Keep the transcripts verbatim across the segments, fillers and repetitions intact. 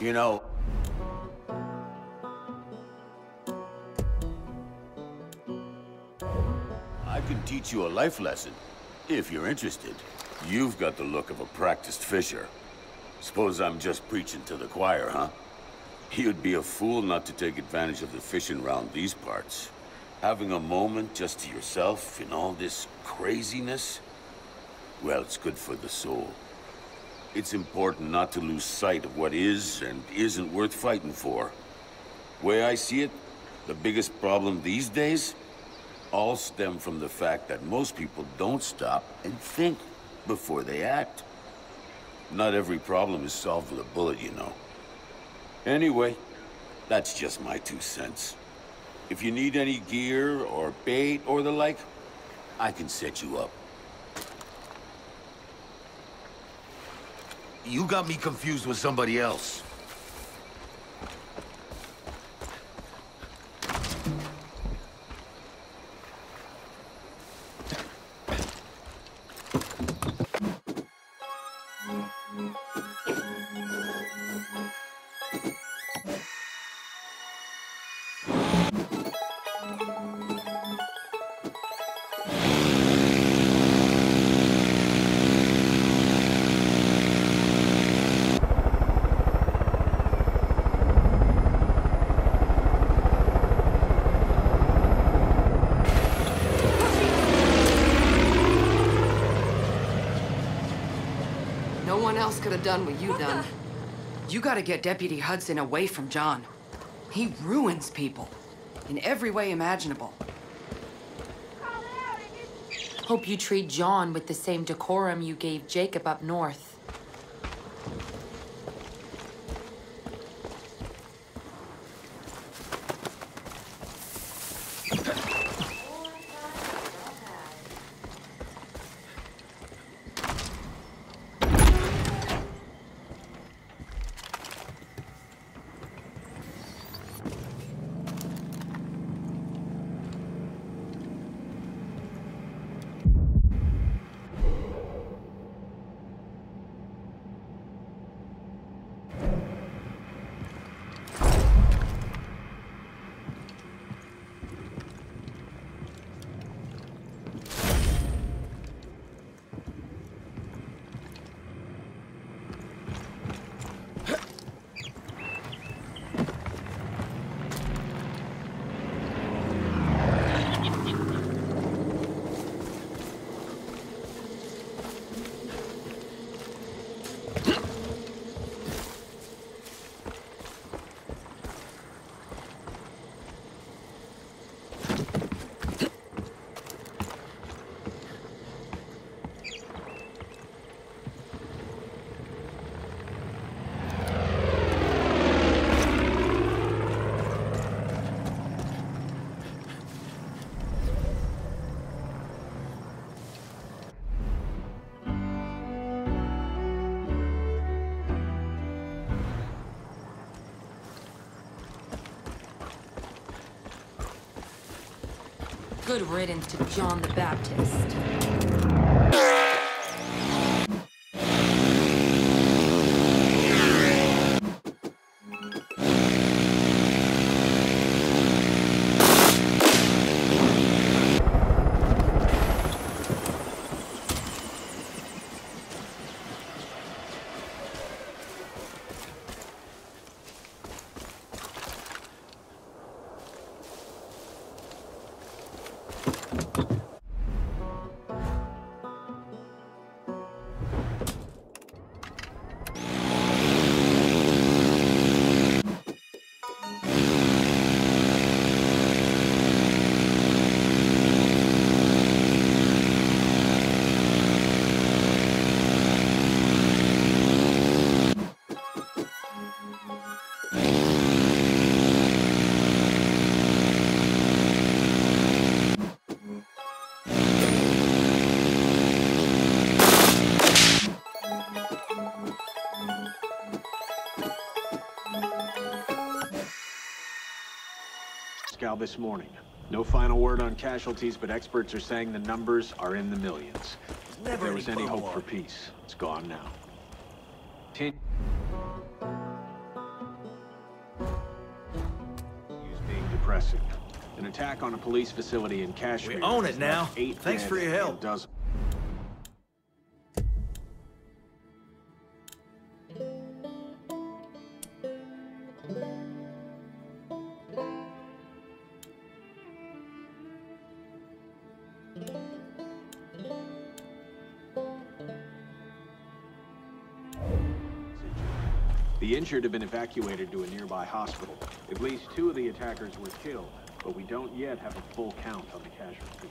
You know, I can teach you a life lesson, if you're interested. You've got the look of a practiced fisher. Suppose I'm just preaching to the choir, huh? You'd be a fool not to take advantage of the fishing round these parts. Having a moment just to yourself in all this craziness, well, it's good for the soul. It's important not to lose sight of what is and isn't worth fighting for. Way I see it, the biggest problem these days all stem from the fact that most people don't stop and think before they act. Not every problem is solved with a bullet, you know. Anyway, that's just my two cents. If you need any gear or bait or the like, I can set you up. You got me confused with somebody else. No one else could have done what you done. You gotta get Deputy Hudson away from John. He ruins people in every way imaginable. Hope you treat John with the same decorum you gave Jacob up north. Good riddance to John the Baptist. This morning. No final word on casualties, but experts are saying the numbers are in the millions. If there was any hope for peace, it's gone now. Ten depressing. An attack on a police facility in Kashmir. We own it has now. left eight Thanks dead for your and help. dozens- The injured have been evacuated to a nearby hospital. At least two of the attackers were killed, but we don't yet have a full count on the casualties.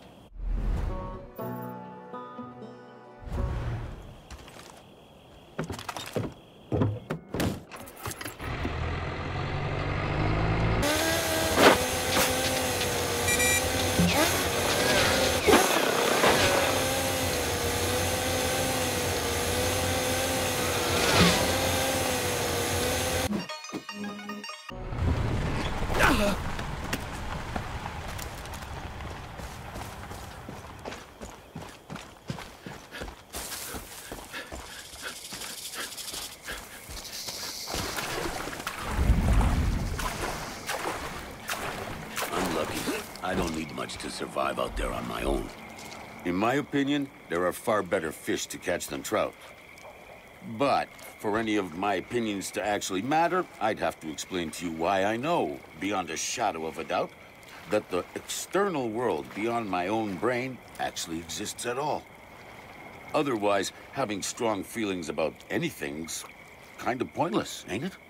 I don't need much to survive out there on my own. In my opinion, there are far better fish to catch than trout. But for any of my opinions to actually matter, I'd have to explain to you why I know, beyond a shadow of a doubt, that the external world beyond my own brain actually exists at all. Otherwise, having strong feelings about anything's kind of pointless, ain't it?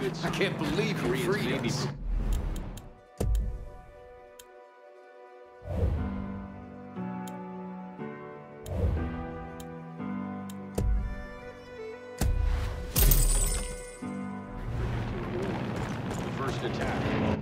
units. I can't believe you Koreans freed may be us. the first attack.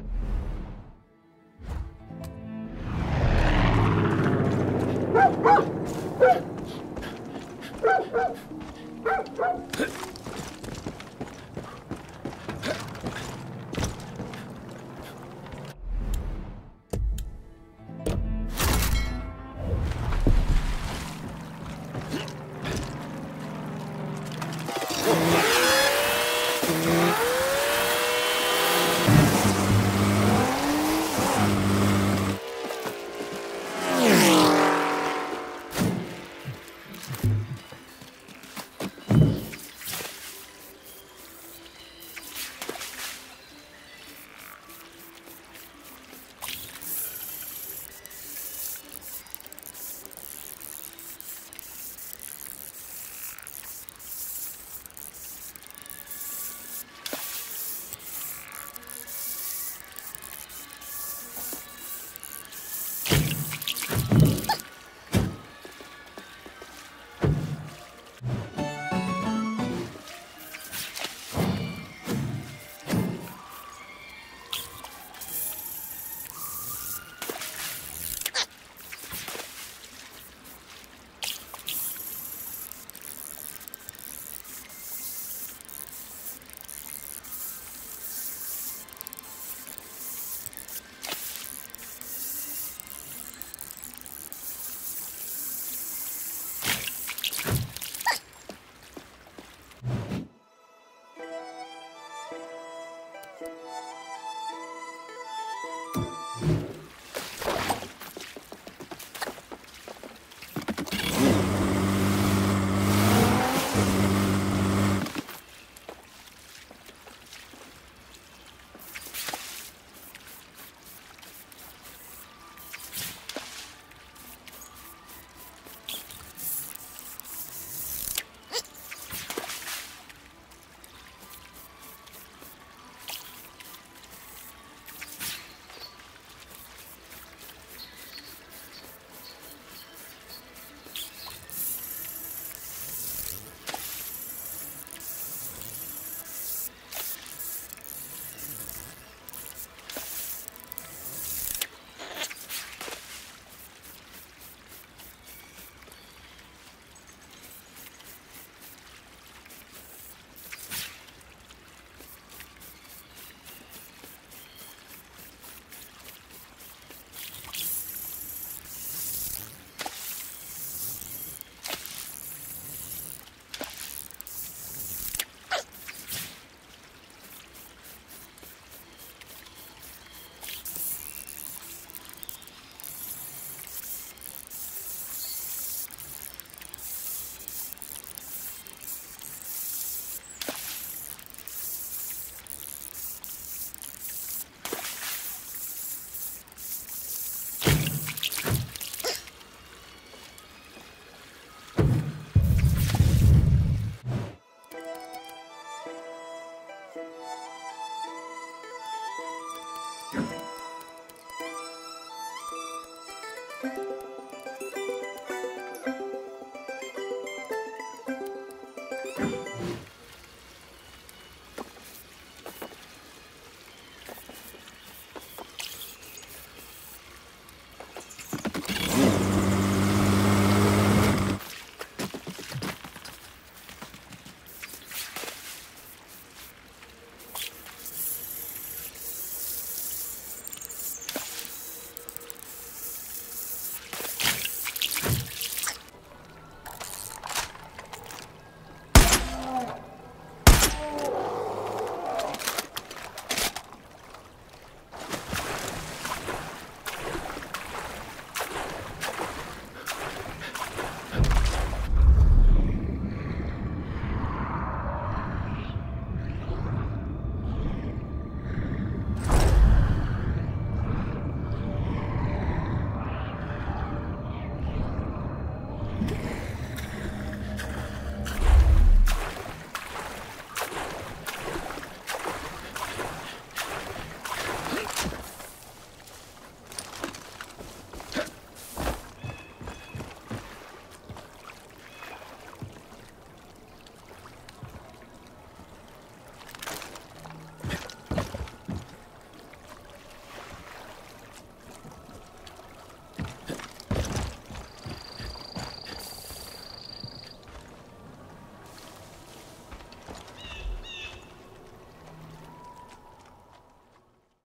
Thank you.